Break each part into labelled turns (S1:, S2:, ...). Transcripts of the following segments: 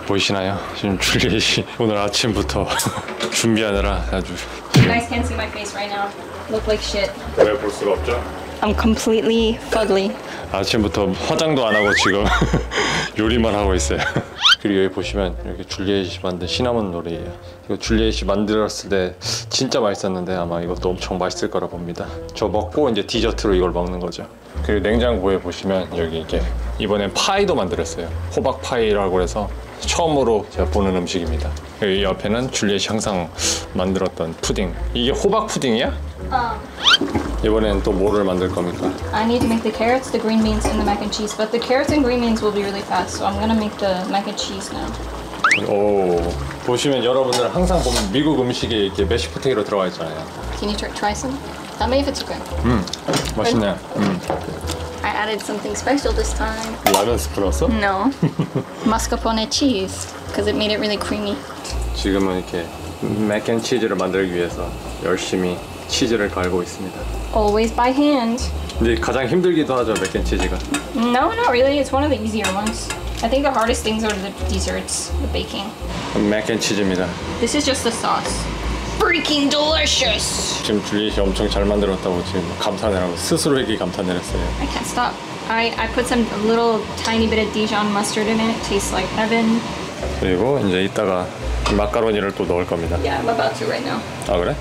S1: 보이시나요? 지금 줄리엣이 오늘 아침부터 준비하느라 아주.
S2: You guys can't see my face right now. Look like shit.
S1: 왜 볼 수가 없죠?
S2: I'm completely fugly.
S1: 아침부터 화장도 안 하고 지금 요리만 하고 있어요. 그리고 여기 보시면 이렇게 줄리엣이 만든 시나몬 롤이에요. 이거 줄리엣이 만들었을 때 진짜 맛있었는데 아마 이것도 엄청 맛있을 거라 봅니다. 저 먹고 이제 디저트로 이걸 먹는 거죠. 그리고 냉장고에 보시면 여기 이게 이번엔 파이도 만들었어요. 호박 파이라고 해서 처음으로 제가 보는 음식입니다. 여기 옆에는 줄리엣이 항상 만들었던 푸딩. 이게 호박 푸딩이야? 이번엔 또 뭐를 만들 겁니까?
S2: I need to make the carrots, the green beans, and the mac and cheese. But the carrots and green beans will be really fast, so I'm gonna make the mac and cheese now.
S1: 오, 보시면 여러분들 항상 보면 미국 음식에 이렇게 메시 포테이토 들어가 있잖아요.
S2: Can you try some? Tell me if it's okay.
S1: 맛있네.
S2: I added something special this time.
S1: 라면 스프 넣었어?
S2: No. Mascarpone cheese, because it made it really creamy.
S1: 지금은 이렇게 맥앤치즈를 만들기 위해서 열심히 치즈를 갈고 있습니다.
S2: Always by hand.
S1: 근데 가장 힘들기도 하죠, 맥앤치즈가.
S2: No, not really. It's one of the easier ones. I think the hardest things are the desserts, the baking.
S1: 맥앤치즈입니다.
S2: This is just the sauce. Freaking delicious!
S1: 지금 줄리엣이 엄청 잘 만들었다고 지금 감탄을 하고 스스로에게 감탄을 했어요.
S2: I can't stop. I put some little tiny bit of Dijon mustard in it. It tastes like heaven.
S1: 그리고 이제 이따가 마카로니를 또 넣을 겁니다.
S2: Yeah, I'm about to right now.
S1: 아 그래?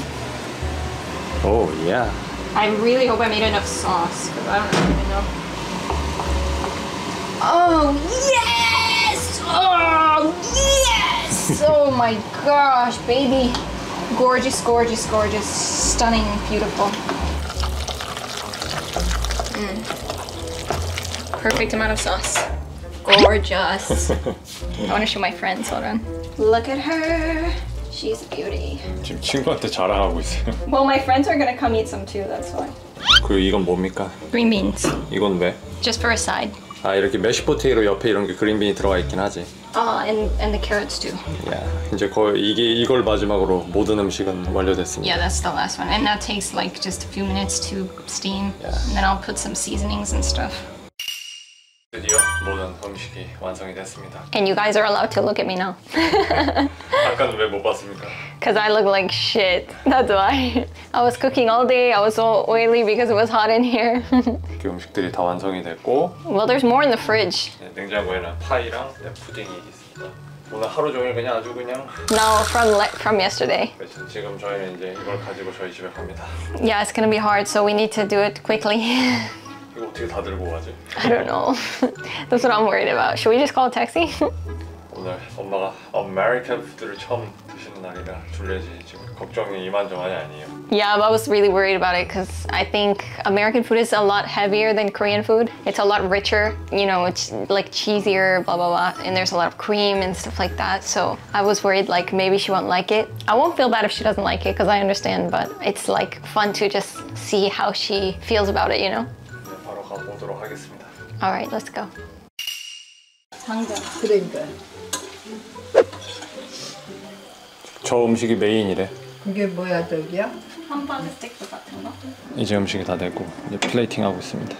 S1: 오, yeah.
S2: I really hope I made enough sauce because I don't even know. Oh yes! Oh yes! Oh my gosh, baby! Gorgeous, gorgeous, gorgeous, stunning, beautiful. Perfect amount of sauce. Gorgeous. I want to show my friends. Hold on. Look at her. She's a beauty.
S1: 지금 친구한테 자랑하고 있어요.
S2: Well, my friends are gonna come eat some too. That's why.
S1: 그리고 이건 뭡니까?
S2: Green beans.
S1: 이건 왜?
S2: Just for a side.
S1: 아 이렇게 메시 포테이토 옆에 이런 게 그린빈이 들어가 있긴 하지.
S2: And the carrots too.
S1: 야, 이제 거의 이걸 마지막으로 모든 음식은 완료됐습니다.
S2: Yeah, that's the last one. And that takes like just a few minutes to steam.
S1: Yeah.
S2: And then I'll put some seasonings and stuff.
S1: 드디어 모든 음식이 완성이 됐습니다.
S2: And you guys are allowed to look at me now.
S1: 아까는 왜 못 봤습니까?
S2: Because I look like shit. That's why. I was cooking all day. I was so oily because it was hot in here.
S1: 이렇게 음식들이 다 완성이 됐고
S2: Well, there's more in the fridge.
S1: 냉장고에는 파이랑 푸딩이 있습니다. 오늘 하루 종일 그냥 아주 그냥.
S2: No, from yesterday.
S1: 그래서 지금 저희는 이제 이걸 가지고 저희 집에 갑니다.
S2: Yeah, it's gonna be hard, so we need to do it quickly.
S1: 이거 어떻게 다 들고 가지?
S2: I don't know. That's what I'm worried about. Should we just call a taxi?
S1: 오늘 엄마가 아메리칸 푸드를 처음 드시는 날이라 줄리엣이 지금 걱정이 이만저만이 아니에요.
S2: Yeah, I was really worried about it because I think American food is a lot heavier than Korean food. It's a lot richer, you know, it's like cheesier, blah, blah, blah. And there's a lot of cream and stuff like that. So I was worried like maybe she won't like it. I won't feel bad if she doesn't like it because I understand, but it's like fun to just see how she feels about it, you know?
S1: 네, 바로 가보도록 하겠습니다.
S2: All right, let's go.
S3: 그러니까
S1: 저 음식이 메인이래.
S3: 그게 뭐야 저기야?
S2: 함바그 스테이크 같은 거?
S1: 이제 음식이 다 되고 이제 플레이팅 하고 있습니다.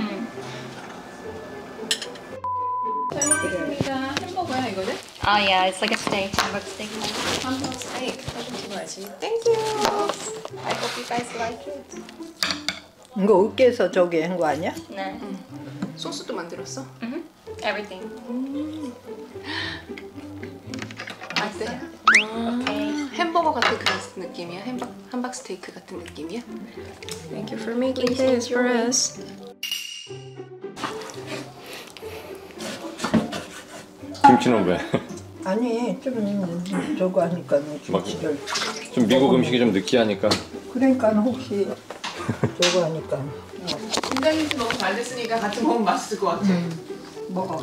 S4: 햄버거야 이거는?
S2: Oh yeah, it's like a steak, hamburger steak.
S4: 햄버거 스테이크 사진 찍어야지.
S2: Thank you. I hope you guys like it.
S3: 이거 으깨서 저기 한 거 아니야?
S2: 네.
S4: 소스도 만들었어?
S2: Everything.
S4: 어때?
S2: Okay.
S4: 햄버거 같은 그런 느낌이야? 함박 스테이크 같은 느낌이야? Thank you for making this for us.
S1: 김치는 왜?
S3: 아니 좀 저거 하니까 김치를
S1: 좀 미국 음식이 좀 느끼하니까.
S3: 그러니까 혹시 저거 하니까
S4: 김장김치 너무 잘 됐으니까 같이 먹으면 맛있을 것 같아.
S3: 먹어.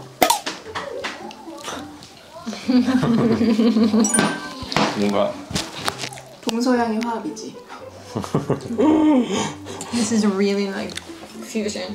S1: 뭔가
S4: 동서양의 화합이지.
S2: This is really like fusion.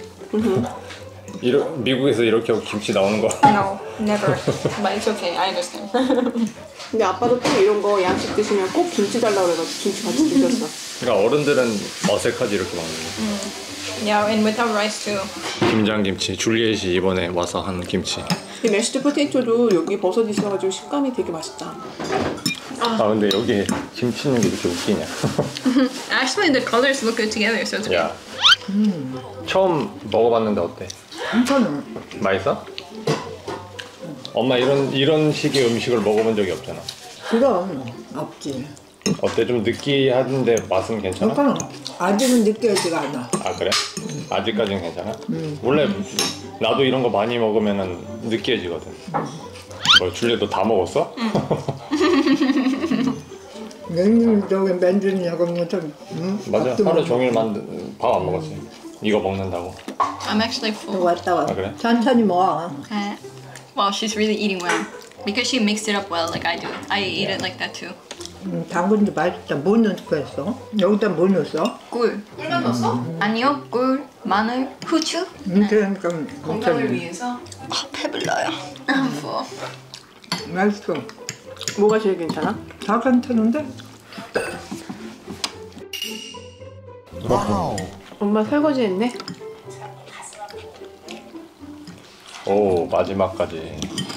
S1: 미국에서 이렇게 하고 김치 나오는 거.
S2: No, never. But it's okay. I understand.
S4: 근데 아빠도 또 이런 거 양식 드시면 꼭 김치 달라고 그래가지고 김치 같이 드셨어.
S1: 그러니까 어른들은 어색하지 이렇게 먹는 거.
S2: Yeah, and without rice too.
S1: 김장김치. 줄리엣이 이번에 와서 한 김치.
S4: 이 메시드 포테이토도 여기 버섯 있어가지고 식감이 되게 맛있다.
S1: 아 근데 여기 김치 있는 게 이렇게 웃기냐?
S2: Actually, the colors look good together, so it's
S1: 야, 처음 먹어봤는데 어때?
S3: 괜찮아.
S1: 맛있어? 엄마 이런 식의 음식을 먹어본 적이 없잖아.
S3: 그럼 없지.
S1: 어때? 좀 느끼한데 맛은 괜찮아?
S3: 그러니까 아직은 느껴지가 않아.
S1: 아 그래? 아직까지는 괜찮아? 원래 나도 이런 거 많이 먹으면은 느끼해지거든. 뭐 줄리도 다 먹었어?
S3: 냉면 저기 맨들이냐고 좀.
S1: 맞아.
S3: 밥도
S1: 하루
S3: 먹고.
S1: 종일 밥 안 먹었지. 이거 먹는다고.
S2: I'm actually
S3: 또
S2: full.
S3: 왔다 와.
S1: 아, 그래?
S3: 천천히 먹어.
S2: Well, she's really eating well because she mixed it up well, like I do. I eat it like that too.
S3: 당근도 맛있다. 뭐 넣었어? 여기다 뭐 넣었어?
S2: 꿀.
S4: 꿀만 넣었어?
S2: 아니요, 꿀, 마늘, 후추.
S3: 그러니까
S4: 건강을
S3: 괜찮네.
S4: 위해서.
S2: 배불러요. I'm full.
S3: 맛있어.
S4: 뭐가 제일 괜찮아?
S3: 다 괜찮은데?
S4: 엄마 설거지 했네?
S1: 오 마지막까지.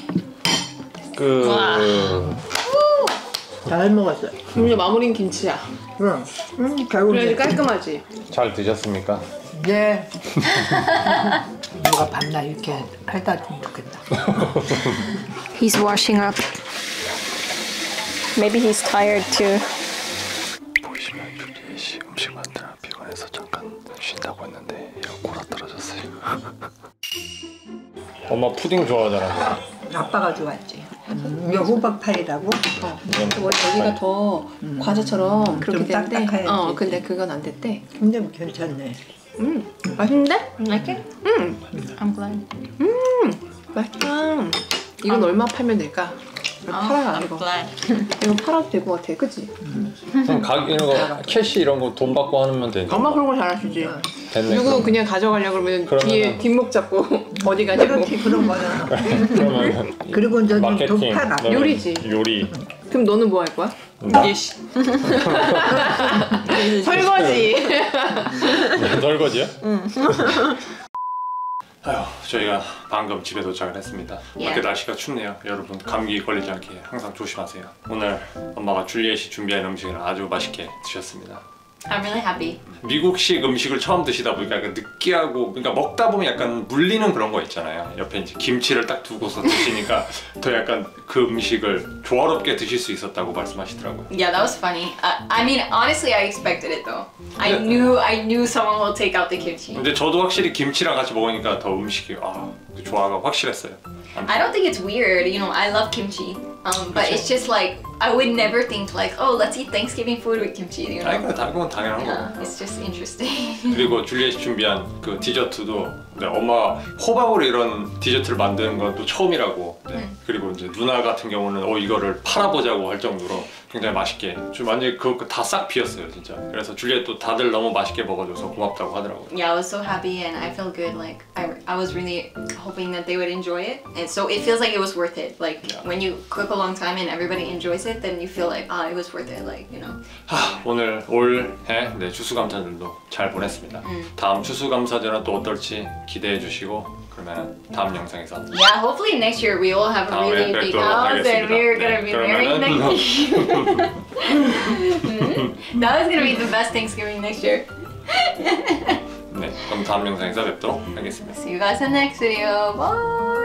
S3: 잘 먹었어.
S4: 우리 마무리는 김치야.
S3: 그럼. 결국에.
S4: 그래야지 깔끔하지.
S1: 잘 드셨습니까?
S3: 네. 누가 밤낮 이렇게 팔다 좀 좋겠다.
S2: He's washing up. Maybe he's tired too.
S1: 보시면 줄리엣 씨 음식 만들어 피곤해서 잠깐 쉰다고 했는데 이거 골아 떨어졌어요. 엄마 푸딩 좋아하잖아.
S3: 아빠가 좋았지. 이거 호박파이라고?
S4: 원래 여기가 더 과자처럼 그렇게
S3: 좀
S4: 되는데
S3: 딱딱해야지.
S4: 근데 그건 안 됐대.
S3: 근데 괜찮네.
S4: 맛있는데?
S2: Like it? I'm glad.
S4: 맛있다. 이건 얼마 팔면 될까? 팔아
S2: I'm
S4: 이거.
S2: glad.
S4: 이거 팔아도 될 것 같아, 그치?
S1: 그럼 가격 이런 거 캐시 이런 거 돈 받고 하면 되지.
S4: 엄마 그런 거 잘하시지?
S1: 됐네.
S4: 누구 그냥 가져가려고 그러면
S1: 그러면은-
S4: 뒤에 뒷목 잡고 어디 가냐고.
S3: 그렇지 그런 거는.
S1: 그러면
S3: 그리고 이제 돈
S1: 마케팅
S3: 팔아.
S1: 너는
S4: 요리지.
S1: 요리.
S4: 그럼 너는 뭐 할 거야?
S1: 나?
S4: 예시. 설거지.
S1: 설거지야? 아휴, 저희가 방금 집에 도착을 했습니다. 밖에 날씨가 춥네요. 여러분 감기 걸리지 않게 항상 조심하세요. 오늘 엄마가 줄리엣이 준비한 음식을 아주 맛있게 드셨습니다.
S2: I'm really happy.
S1: 미국식 음식을 처음 드시다 보니까 약간 느끼하고, 그러니까 먹다 보면 약간 물리는 그런 거 있잖아요. 옆에 이제 김치를 딱 두고서 드시니까 더 약간 그 음식을 조화롭게 드실 수 있었다고 말씀하시더라고요.
S2: Yeah, that was funny. I mean, honestly, I expected it though. I knew someone will take out the kimchi.
S1: 근데 저도 확실히 김치랑 같이 먹으니까 더 음식이 그 조화가 확실했어요.
S2: I don't think it's weird. You know, I love kimchi. But it's just like I would never think like, oh, let's eat Thanksgiving food with kimchi. You know?
S1: 아니 그건 당연한
S2: Yeah,
S1: 거고.
S2: it's just interesting.
S1: 그리고 줄리엣이 준비한 그 디저트도 엄마가 호박으로 이런 디저트를 만드는 건 또 처음이라고. 네. 그리고 이제 누나 같은 경우는 이거를 팔아보자고 할 정도로 굉장히 맛있게 좀 완전히 그거 다 싹 비었어요 진짜. 그래서 줄리엣도 다들 너무 맛있게 먹어줘서 고맙다고 하더라고요.
S2: Yeah, I was so happy and I felt good. Like I was really hoping that they would enjoy it, and so it feels like it was worth it. Like when you cook a long time and everybody enjoys it, then you feel like it was worth it. Like you know.
S1: 오늘 올해 네, 추수감사절도 잘 보냈습니다. 다음 추수감사절은 또 어떨지 기대해 주시고 그러면 다음 영상에서
S2: Yeah, hopefully next year we will have a
S1: 다음에
S2: really big
S1: 뵙도록
S2: house and
S1: 하겠습니다.
S2: we're gonna
S1: 네,
S2: be married next year. That was gonna be the best Thanksgiving next year.
S1: 네, 그럼 다음 영상에서 뵙도록 하겠습니다.
S2: See you guys in the next video. Bye.